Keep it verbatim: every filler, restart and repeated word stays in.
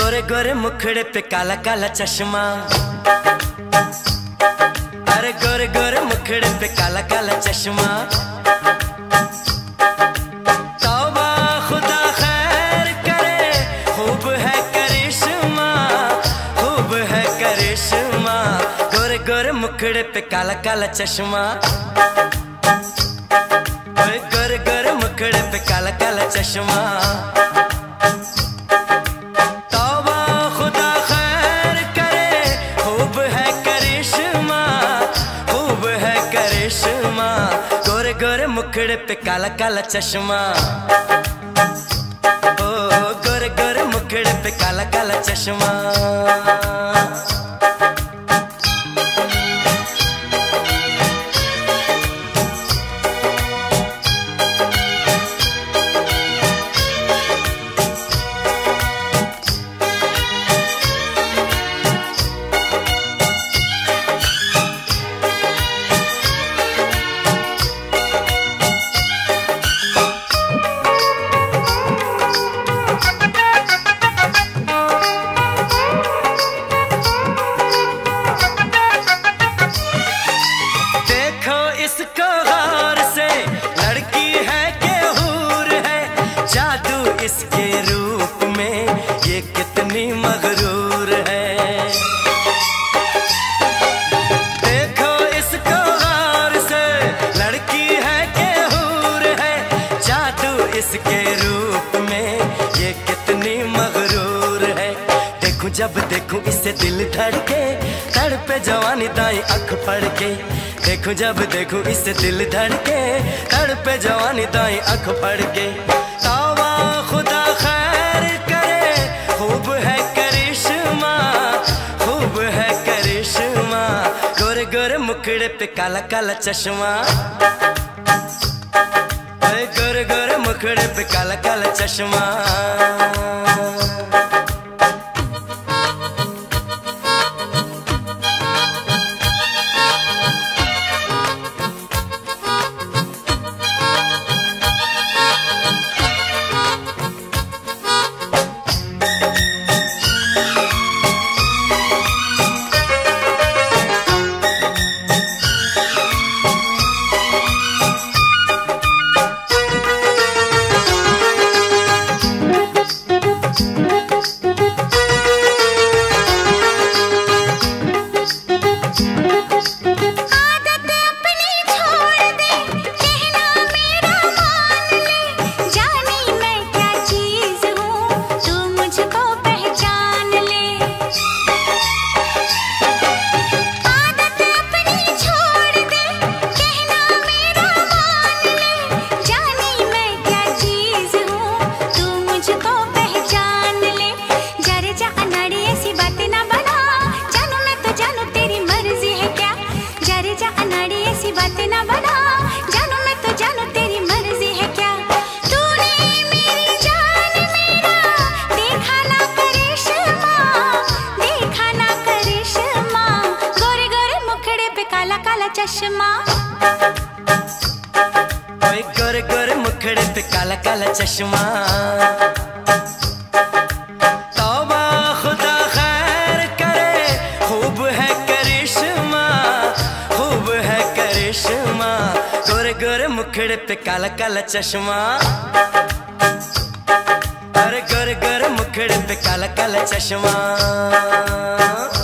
गोरे गोरे मुखड़े पे काला काला चश्मा, अरे गोरे गोरे मुखड़े पे काला काला चश्मा। तौबा खुदा खैर करे, खूब है करिश्मा, खूब है करिश्मा। गोरे गोरे मुखड़े पे काला काला चश्मा, गोरे गोरे मुखड़े पे काला काला चश्मा। तौबा खुदा खैर करे, खूब है करिश्मा, खूब है करिश्मा। गोरे गोरे मुखड़े पे काला काला चश्मा, ओ गोरे गोरे मुखड़े पे काला काला चश्मा। इसको गौर से, लड़की है कि हूर है, जादू इसके रूप में ये कितनी मगरूर है। देखो इसको गौर से, लड़की है कि हूर है, जादू इसके रूप में ये कितनी मगरूर है। देखूं जब देखूं इससे दिल धड़के, तड़पे जवानी दाई आँख पड़ के। देखूं जब देखूं इससे दिल धड़के, तड़पे जवानी दाई आँख पड़ के। तौबा खुदा खैर करे, खूब है करिश्मा, खूब है करिश्मा। गोरे गोरे मुखड़े पे काला काला चश्मा, गोरे गोरे मुखड़े पे काला काला चश्मा। चश्मा, ओए गोरे गोरे मुखड़े पे काला काला चश्मा। तौबा खुदा खैर करे, खूब है करिश्मा, खूब है करिश्मा। गोरे गोरे मुखड़े पे काला काला चश्मा, अरे गोरे गोरे मुखड़े पे काला काला चश्मा।